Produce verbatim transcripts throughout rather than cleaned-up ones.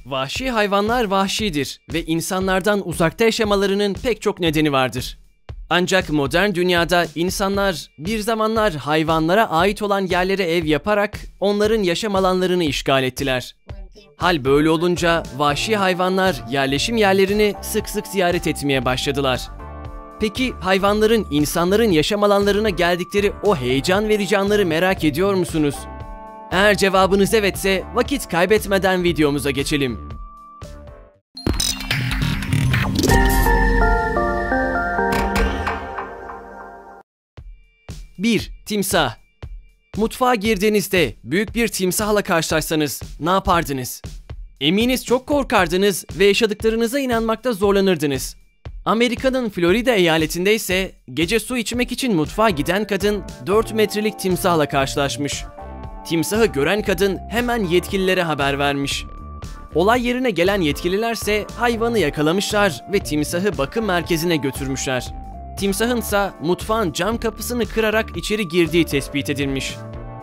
Vahşi hayvanlar vahşidir ve insanlardan uzakta yaşamalarının pek çok nedeni vardır. Ancak modern dünyada insanlar bir zamanlar hayvanlara ait olan yerlere ev yaparak onların yaşam alanlarını işgal ettiler. Hal böyle olunca vahşi hayvanlar yerleşim yerlerini sık sık ziyaret etmeye başladılar. Peki hayvanların insanların yaşam alanlarına geldikleri o heyecan verici anları merak ediyor musunuz? Eğer cevabınız evetse vakit kaybetmeden videomuza geçelim. bir. Timsah. Mutfağa girdiğinizde büyük bir timsahla karşılaşsanız ne yapardınız? Eminiz çok korkardınız ve yaşadıklarınıza inanmakta zorlanırdınız. Amerika'nın Florida eyaletinde ise gece su içmek için mutfağa giden kadın dört metrelik timsahla karşılaşmış. Timsahı gören kadın hemen yetkililere haber vermiş. Olay yerine gelen yetkililerse hayvanı yakalamışlar ve timsahı bakım merkezine götürmüşler. Timsahın ise mutfağın cam kapısını kırarak içeri girdiği tespit edilmiş.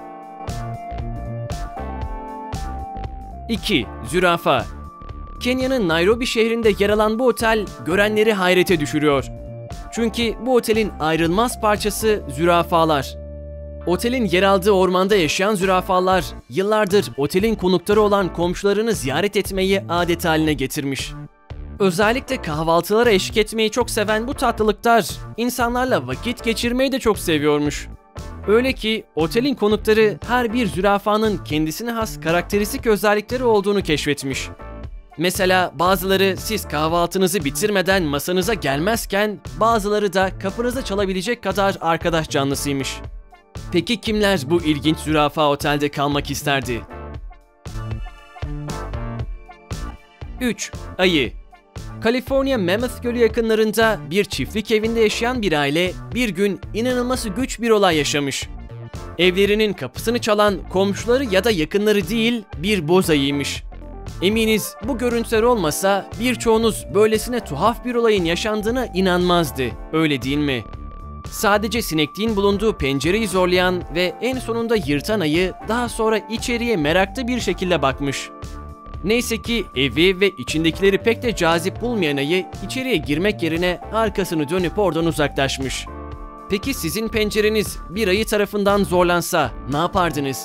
iki. Zürafa. Kenya'nın Nairobi şehrinde yer alan bu otel görenleri hayrete düşürüyor. Çünkü bu otelin ayrılmaz parçası zürafalar. Otelin yer aldığı ormanda yaşayan zürafalar yıllardır otelin konukları olan komşularını ziyaret etmeyi adet haline getirmiş. Özellikle kahvaltılara eşlik etmeyi çok seven bu tatlılıklar insanlarla vakit geçirmeyi de çok seviyormuş. Öyle ki otelin konukları her bir zürafanın kendisine has karakteristik özellikleri olduğunu keşfetmiş. Mesela bazıları siz kahvaltınızı bitirmeden masanıza gelmezken bazıları da kapınızı çalabilecek kadar arkadaş canlısıymış. Peki kimler bu ilginç zürafa otelde kalmak isterdi? üç. Ayı. Kaliforniya Mammoth Gölü yakınlarında bir çiftlik evinde yaşayan bir aile bir gün inanılması güç bir olay yaşamış. Evlerinin kapısını çalan komşuları ya da yakınları değil bir boz ayıymış. Eminiz bu görüntüler olmasa birçoğunuz böylesine tuhaf bir olayın yaşandığına inanmazdı, öyle değil mi? Sadece sinekliğin bulunduğu pencereyi zorlayan ve en sonunda yırtan ayı daha sonra içeriye meraklı bir şekilde bakmış. Neyse ki evi ve içindekileri pek de cazip bulmayan ayı içeriye girmek yerine arkasını dönüp oradan uzaklaşmış. Peki sizin pencereniz bir ayı tarafından zorlansa ne yapardınız?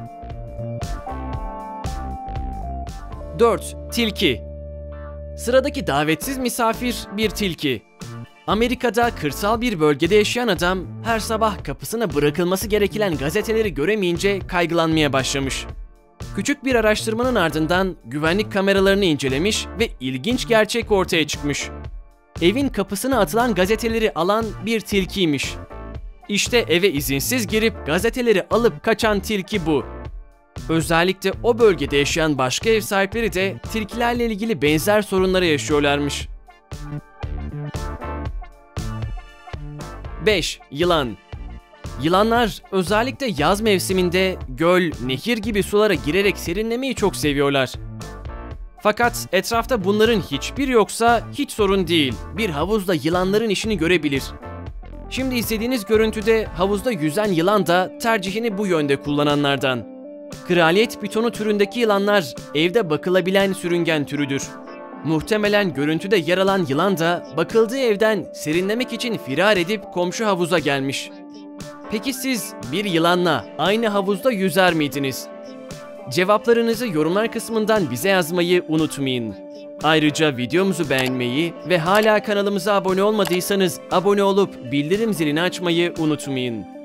dört. Tilki. Sıradaki davetsiz misafir bir tilki. Amerika'da kırsal bir bölgede yaşayan adam her sabah kapısına bırakılması gereken gazeteleri göremeyince kaygılanmaya başlamış. Küçük bir araştırmanın ardından güvenlik kameralarını incelemiş ve ilginç gerçek ortaya çıkmış. Evin kapısına atılan gazeteleri alan bir tilkiymiş. İşte eve izinsiz girip gazeteleri alıp kaçan tilki bu. Özellikle o bölgede yaşayan başka ev sahipleri de tilkilerle ilgili benzer sorunları yaşıyorlarmış. beş. Yılan. Yılanlar özellikle yaz mevsiminde göl, nehir gibi sulara girerek serinlemeyi çok seviyorlar. Fakat etrafta bunların hiçbir yoksa hiç sorun değil. Bir havuzda yılanların işini görebilir. Şimdi izlediğiniz görüntüde havuzda yüzen yılan da tercihini bu yönde kullananlardan. Kraliyet pitonu türündeki yılanlar evde bakılabilen sürüngen türüdür. Muhtemelen görüntüde yer alan yılan da bakıldığı evden serinlemek için firar edip komşu havuza gelmiş. Peki siz bir yılanla aynı havuzda yüzer miydiniz? Cevaplarınızı yorumlar kısmından bize yazmayı unutmayın. Ayrıca videomuzu beğenmeyi ve hala kanalımıza abone olmadıysanız abone olup bildirim zilini açmayı unutmayın.